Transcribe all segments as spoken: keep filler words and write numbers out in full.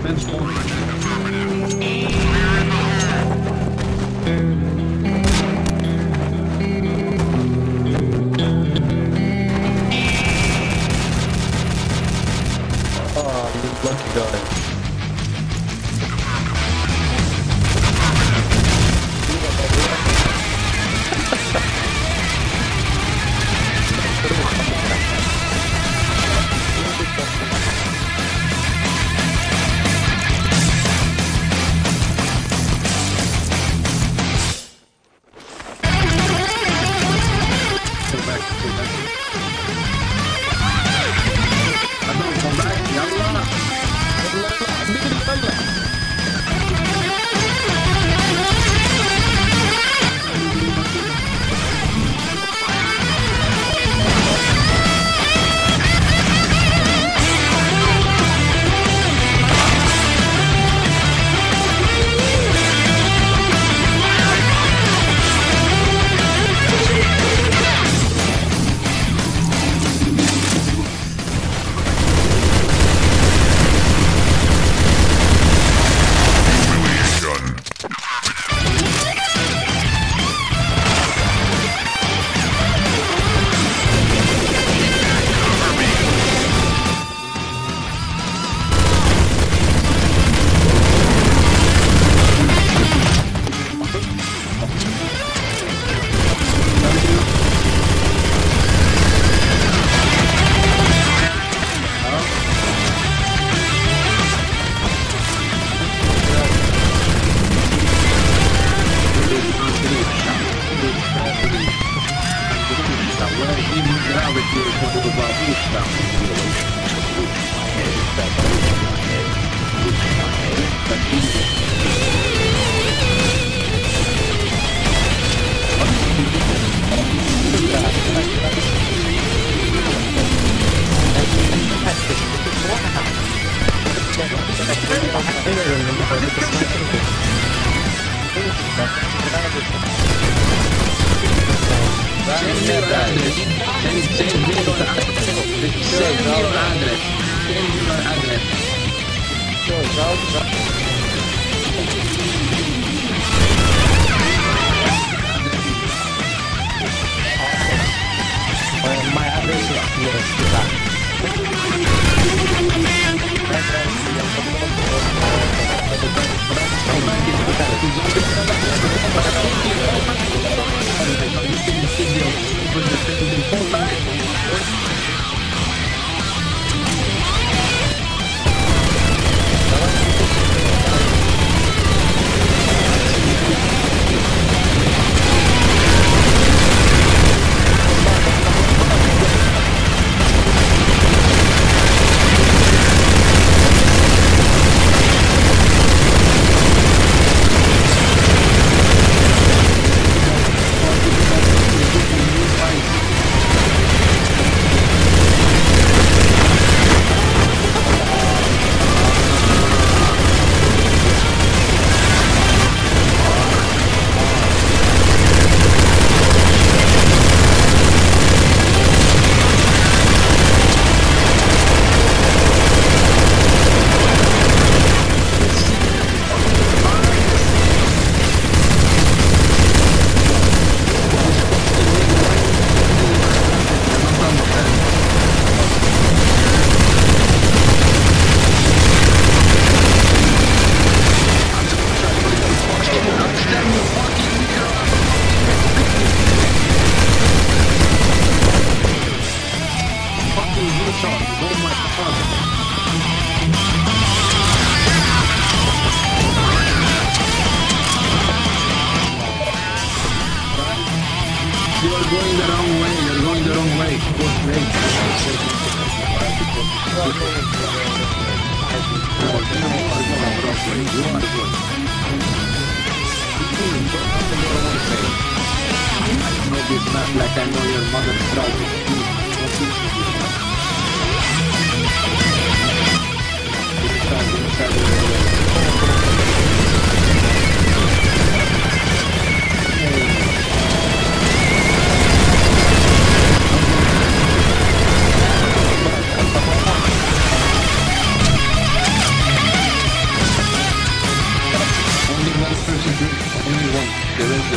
Lucky guy.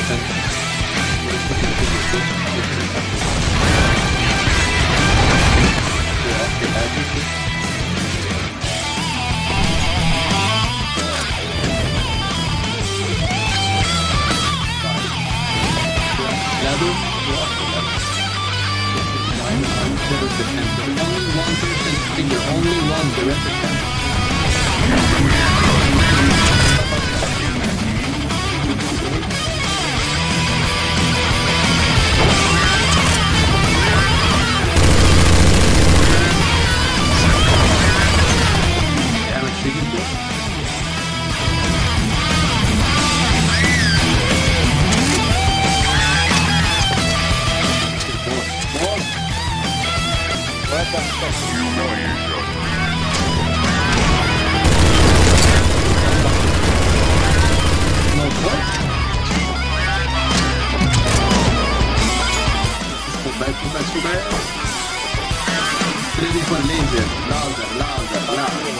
Ready for laser. Louder, louder, louder.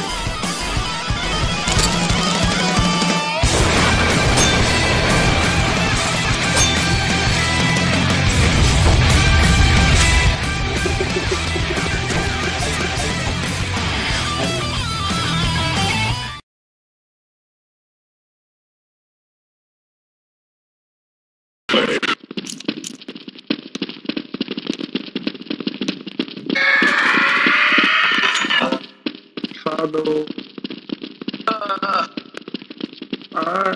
Shadow. Ah. Ah.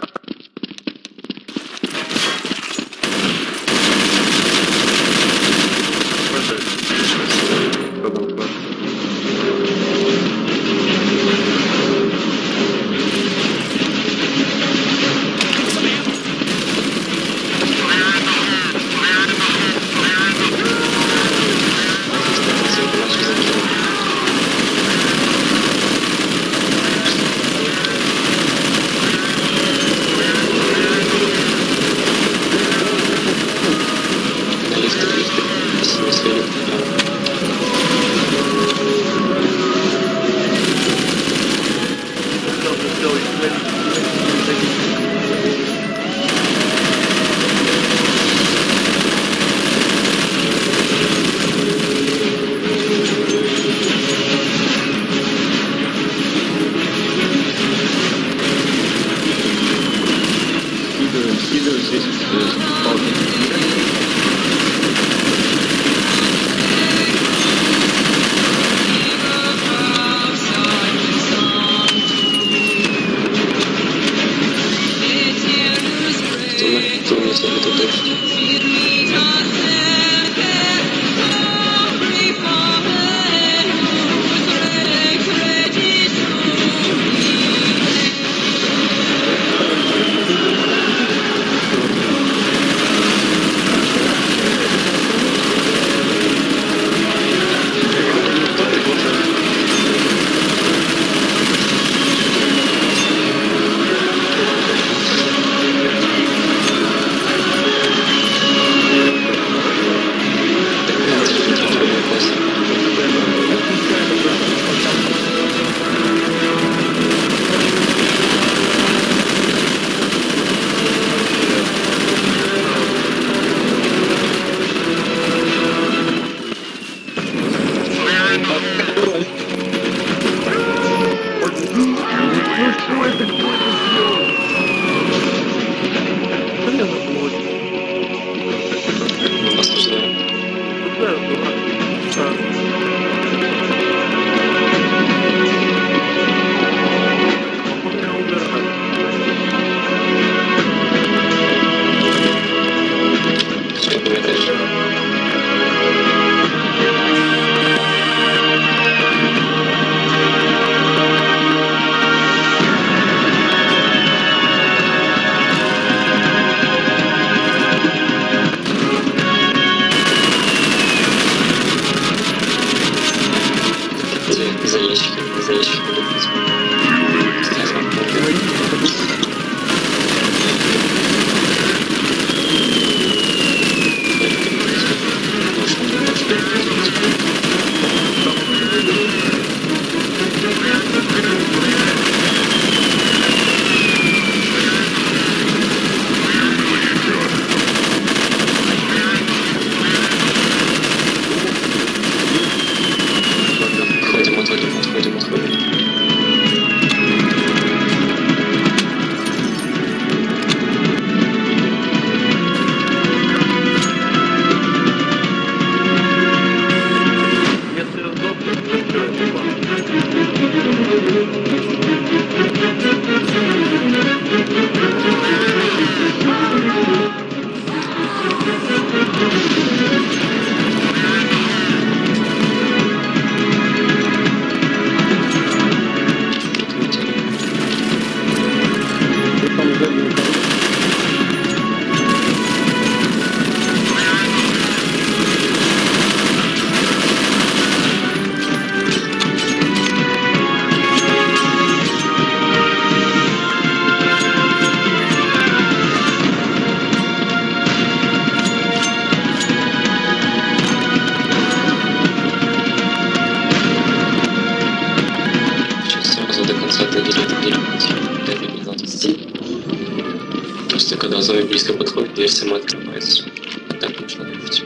самый близко подходит, дверь сама открывается. Так нужно дефать.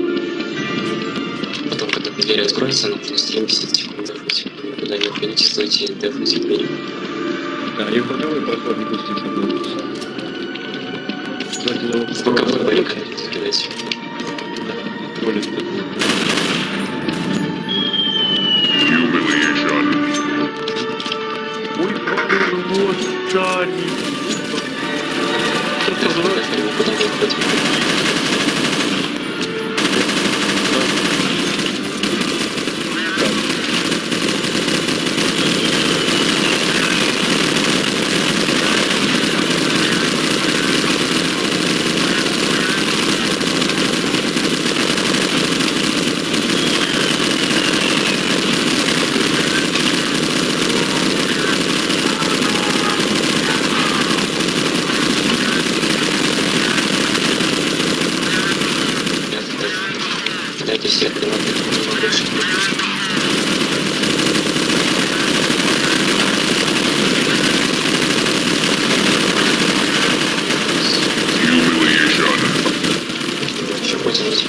Потом, когда дверь откроется, нужно семьдесят секунд дефать. Никуда не уходите, стойте и дефайте дверь. Да, и боковой проход не пустите будет. В боковой барик кидайте. Более Ой, вот, Джонни. Кто позволит, они потом выходят. Дайте все гранаты, не больше. Еще пользуйтесь.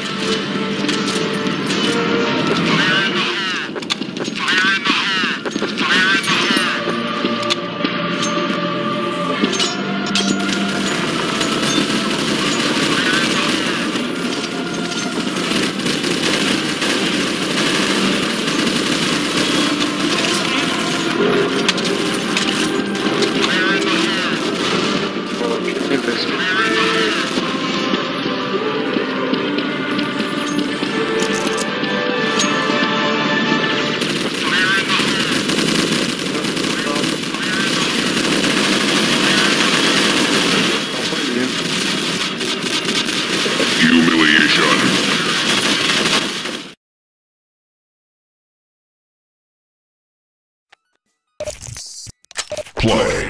Play.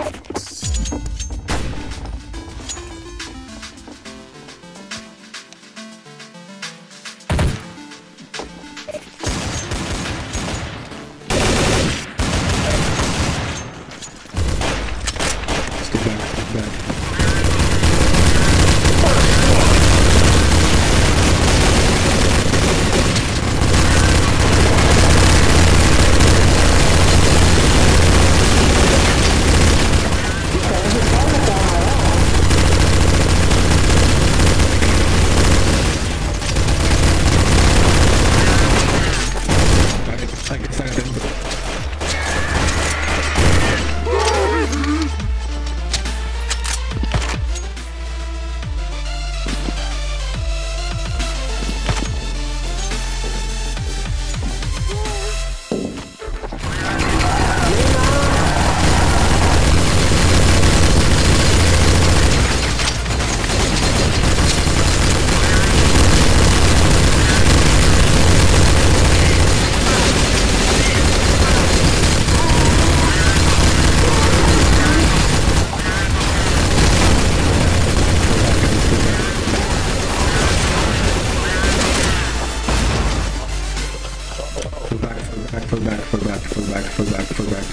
Fall back, fall back, fall back, fall back, fall back.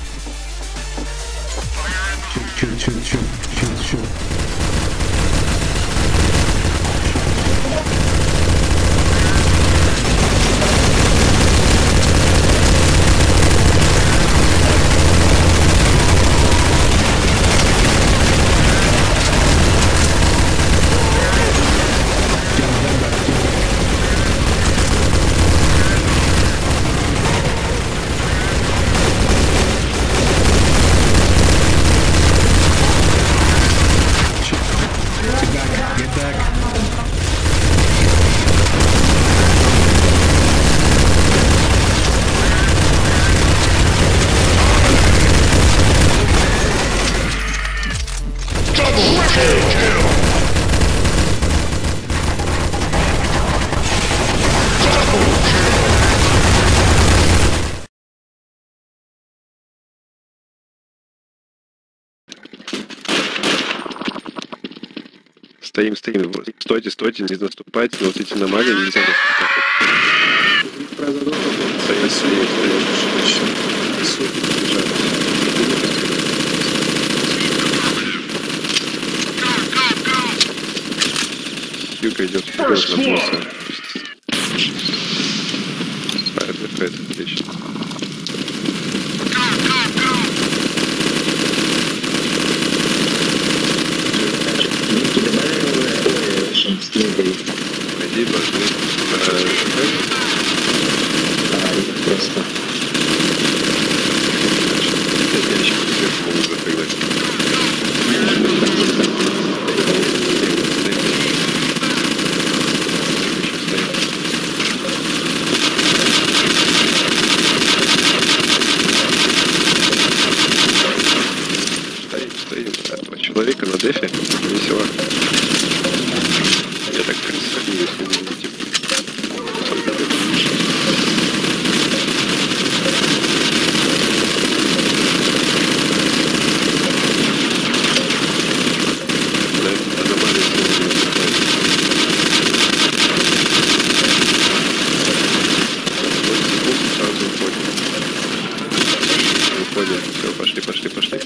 Shoot, shoot, shoot, shoot, shoot, shoot. Стоим, стоим. Стойте, стойте, не наступайте, но вот эти на маге нельзя наступать. Стоим, стоим, стоим. четверка идет вперед на босса. Файр, дефайр, отлично. Вики, добавили новое шум с книгой. Пойди, должны. А, их просто. пять ящиков сверху можно запрыгнуть. Стоим, стоим. Два человека на дефе. Весело. Я так красиво, если не видите. Все, пошли, пошли, пошли.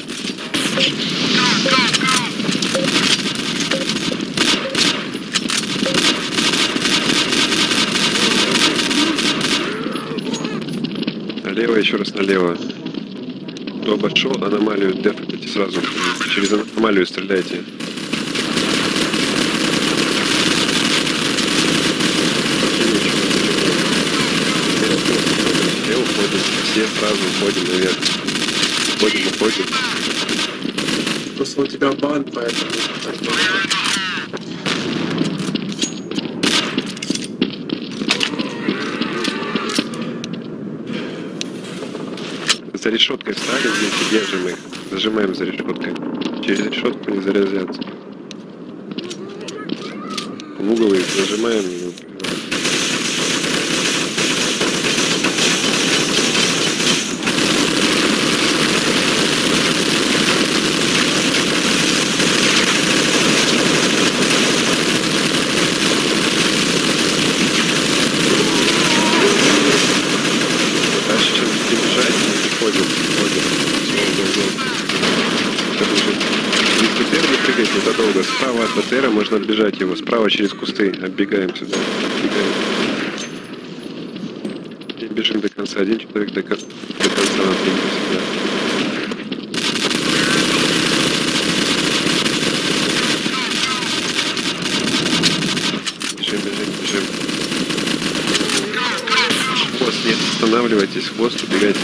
Налево, еще раз налево. Кто обошел аномалию, дефайте сразу. Через аномалию стреляйте. Все уходим, все сразу уходим наверх. Уходим, уходим. Просто у тебя бан, поэтому так можно. За решеткой встали вместе, держим их. Зажимаем за решеткой. Через решетку не заразятся. В угол их зажимаем и убиваем. Ходим, ходим. Без БТР не прыгайте, это долго. Справа от БТРа можно отбежать его. Справа через кусты. Оббегаем сюда. Оббегаем. И бежим до конца. Один человек до, кон... до конца напрягся сюда. Бежим, бежим, бежим. Хвост, нет, останавливайтесь. Хвост, убегайте.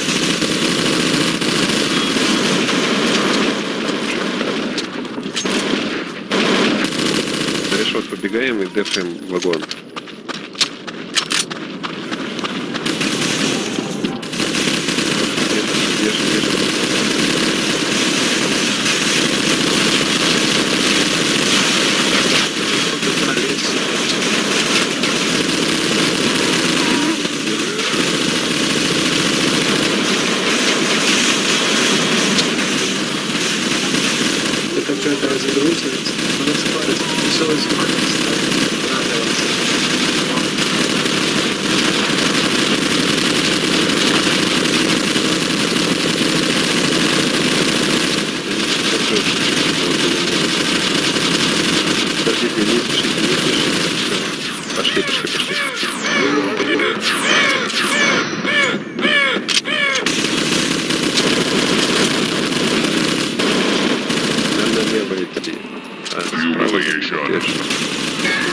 Вот побегаем и дефаем вагон. Держим, держим. Это что-то разгрузилось, надо спать, все спать. Подождите, не спешите, не спешите. Пошли, пошли, пошли. Нам налево идти. А, справа держи.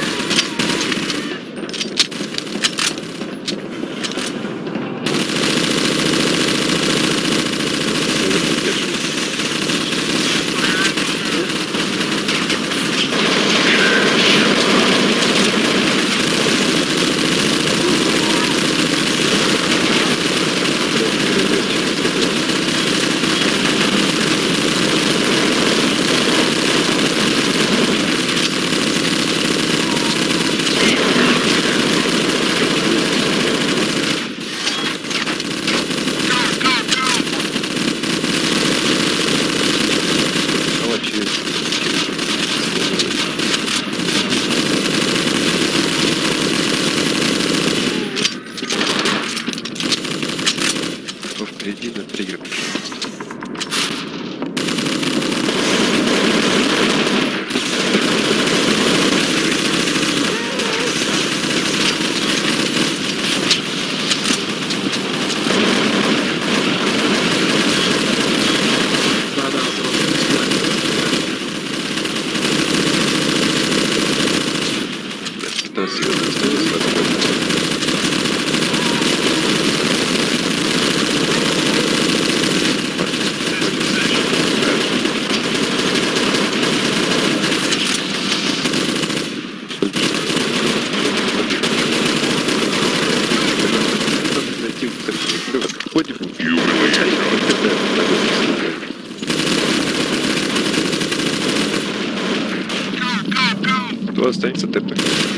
останется ТП.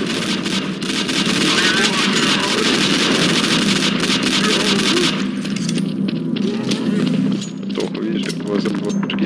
Тоху, видишь, как у вас запомнили.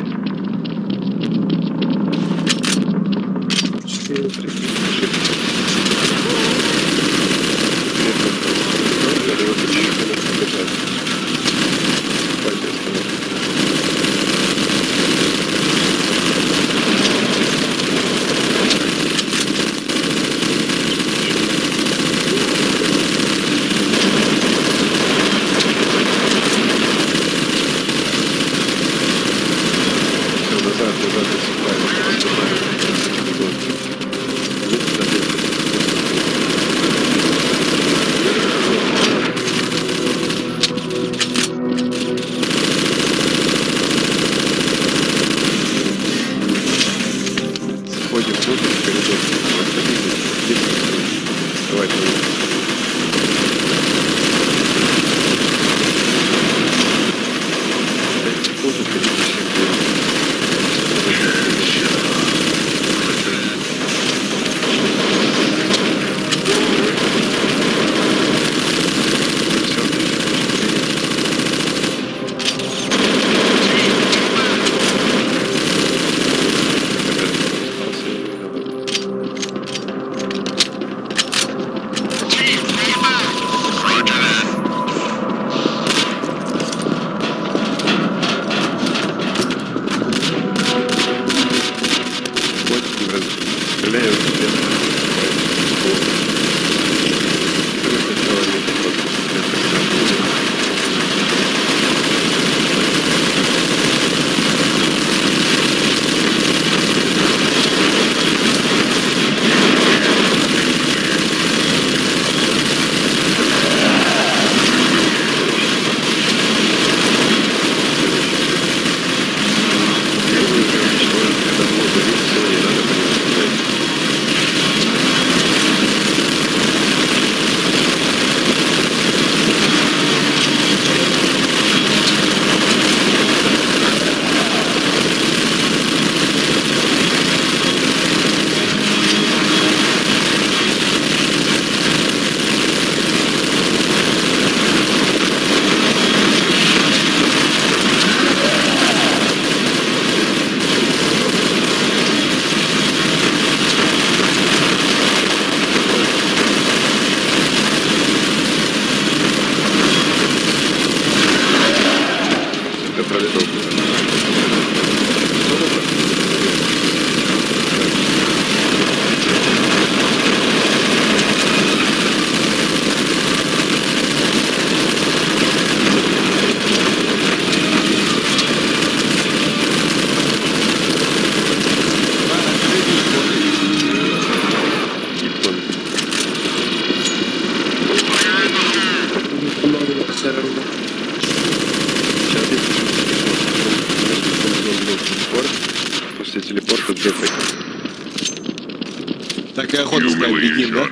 Так и охота стать бегим, да?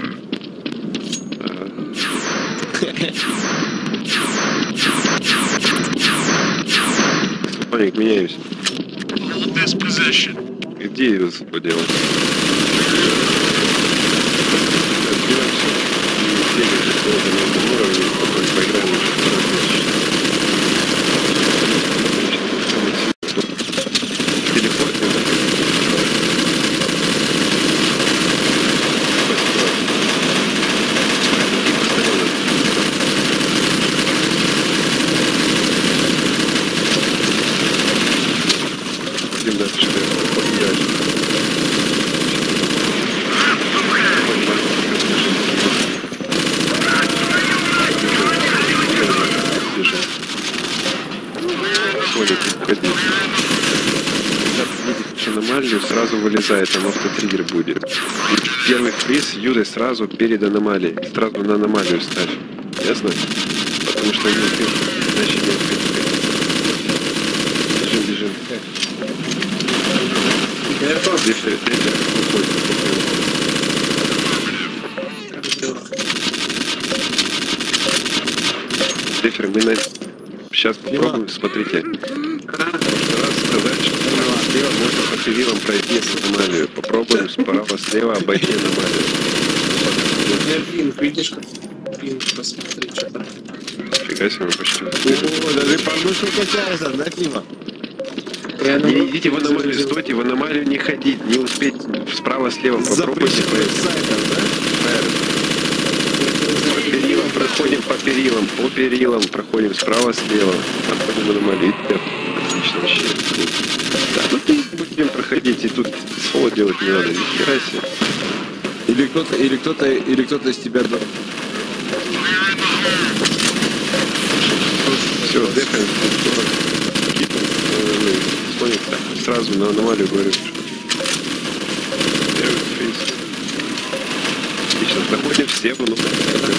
Паник, меняюсь. Где ее поделать? Сразу вылезает, там автотриггер будет. И первый фриз Юды сразу перед аномалией. Сразу на аномалию ставь. Ясно? Потому что не успеешь, иначе не успеешь. Бежим, бежим. Дефер, дефер, уходит. Дефер, мы на... Сейчас попробуем, смотрите. В прошлый раз сказать, что... слева можно по перилам пройти аномалию. Попробуем справа-слева обойти аномалию. У меня пинг, видишь как? Пинг, посмотри, что там. Фига себе, мы почти... О, даже подушка качается, да, Тима? Я Не на- идите в аномалию, стойте, в аномалию не ходить, не успеть справа-слева, попробуйте Запрещенных пройти. сайтов, По перилам проходим, по перилам, по перилам проходим справа-слева. Обходим аномалию. Отлично вообще. Да, тут и будем проходить, и тут соло делать не надо, ни хера себе. да? Или кто-то, или кто-то, или кто-то из тебя... до- Все, дефаем, Слоник, так, сразу на аномалию говорю. Первый фейс. Отлично, заходим все в аномалию.